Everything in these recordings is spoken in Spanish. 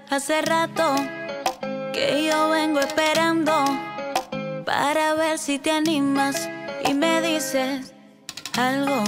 Hace rato que yo vengo esperando para ver si te animas y me dices algo.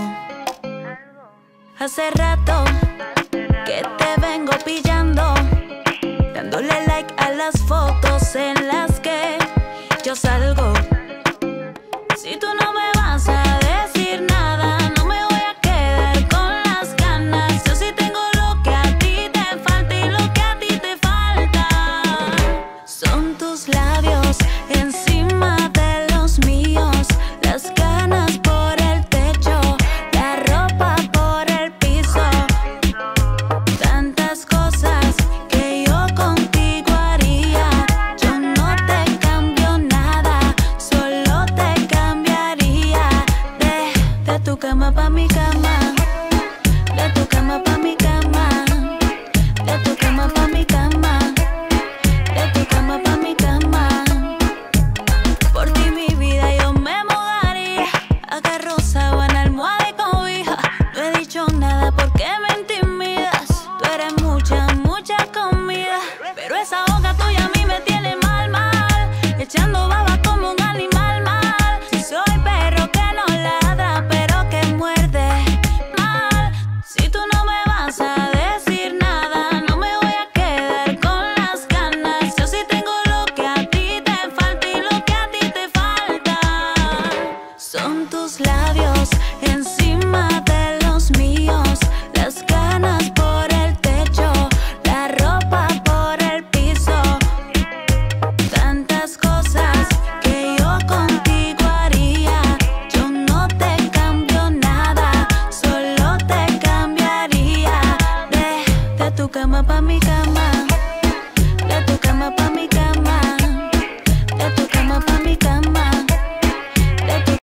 Hace rato que te vengo pillando, dándole like a las fotos en las que yo salgo. Si tú no me vas a decir nada, no me voy a quedar con las ganas. Yo sí tengo lo que a ti te falta y lo que a ti te falta son tus labios encima de los míos, las ganas por el techo, la ropa por el piso, tantas cosas que yo contigo haría. Yo no te cambio nada, solo te cambiaría de tu cama pa' mi cama, de tu cama pa' mi cama, de tu cama pa' mi cama, de tu cama pa' mi cama. Por ti mi vida yo me mudaría, agarro sábana, almohada y cobija. No he dicho nada porque me intimidas, tú eres mucha, mucha comida, pero esa boca tuya a mí me tiene mal, mal, echando baba como un animal, mal. Si soy perro que no ladra, pero que muerde mal. Si tú no me vas a decir nada, no me voy a quedar con las ganas. Yo sí tengo lo que a ti te falta y lo que a ti te falta son tus labios encima de los míos, las ganas por el techo, la ropa por el piso, tantas cosas que yo contigo haría. Yo no te cambio nada, solo te cambiaría de tu cama pa' mi cama,